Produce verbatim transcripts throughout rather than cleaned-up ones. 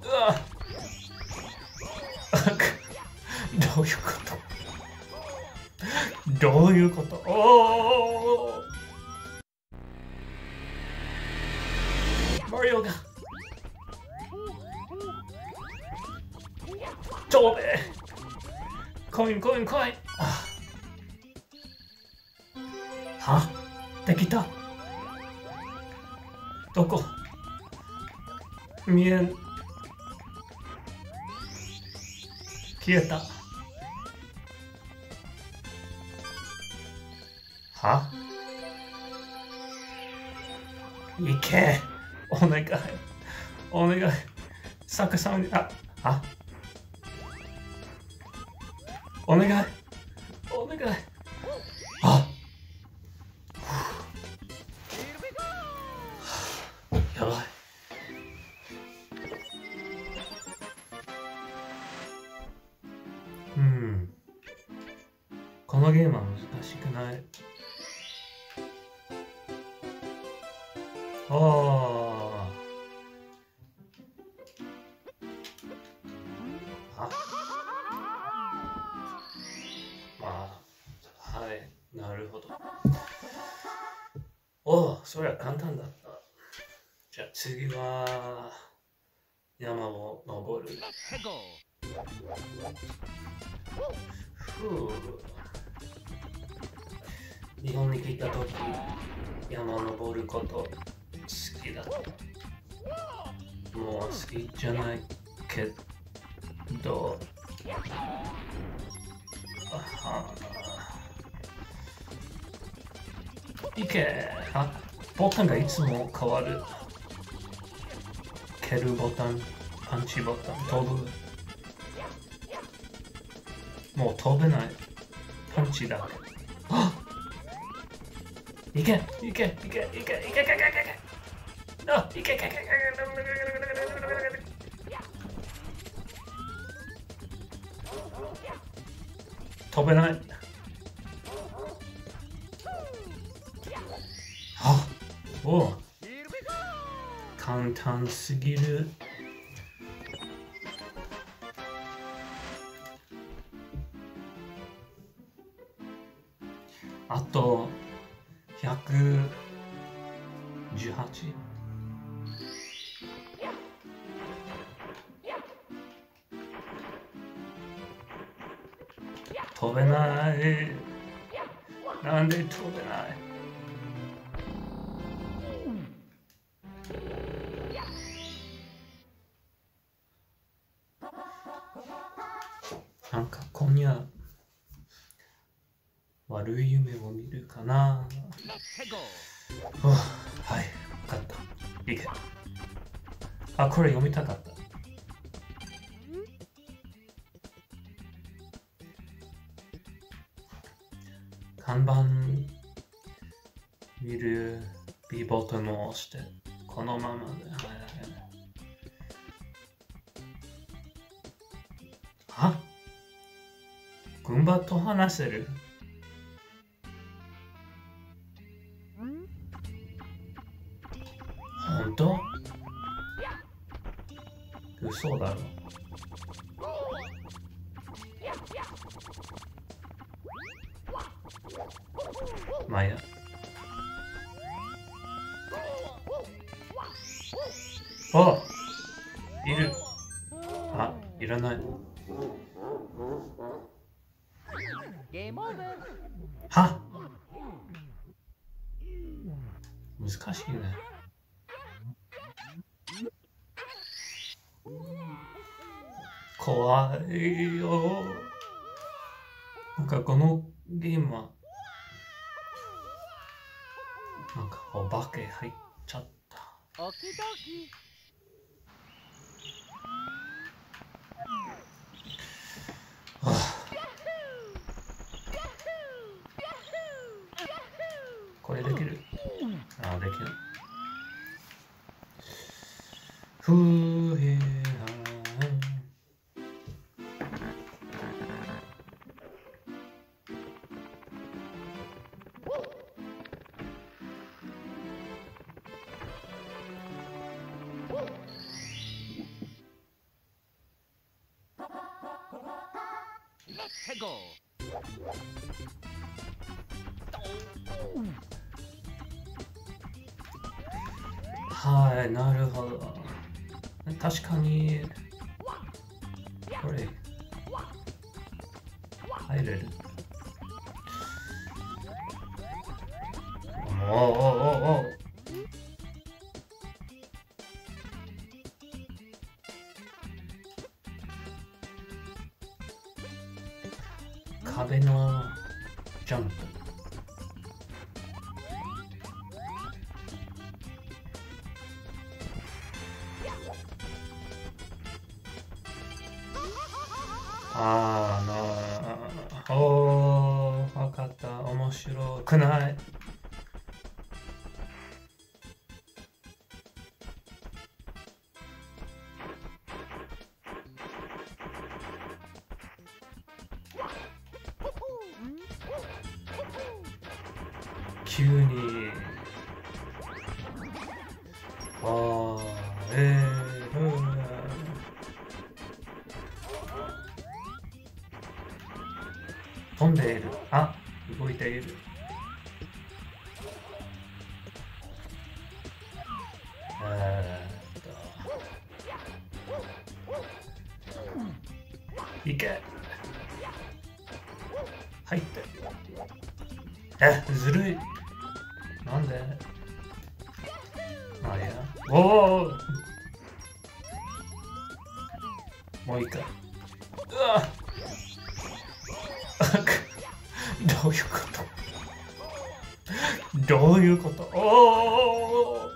うわどういうことどういうことおおマリオが飛べコインコインコインはできたどこ見えん消えたはいけお願いお願い逆さまにああお願いお願いあやばいうんこのゲームは難しくないあああまあはいなるほどおおそれは簡単だったじゃあ次は山を登るふう日本に来た時山を登ること好きだったもう好きじゃないけどあはいけあボタンがいつも変わる蹴るボタンパンチボタン飛ぶもう飛べないパンチだけあいけいけいけいけいけいけいけいけいけあいけいけいけいけ飛べないあお簡単すぎるあとひゃくじゅうはち飛べないなんで飛べないなんか今夜悪い夢を見るかなはい、分かった。いいけ。あ、これ読みたかった。看板見る B ボタンを押して、このままで。あグンバと話せる本当嘘だろまあいやあいるあいらないは難しいね怖いよなんかこのゲームはなんかお化け入っちゃったはあこれできるあできるふへはい、なるほど。確かに、これ、入れる。おおおおお。壁のジャンプ。あーなー。おー、わかった。面白くない。急に。あー、えー、うん。飛んでいる。あ、動いている。えーっと。いけ。入って。え、ずるい。なんでまあいいや。おおもう一回。うわどういうことどういうことおお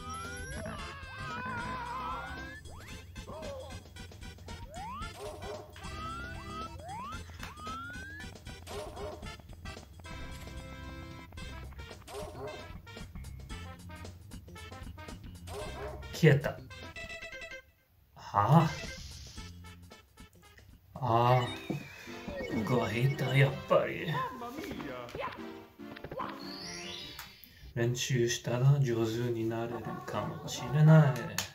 消えた。はあああ、動いた、やっぱり。練習したら上手になれるかもしれない。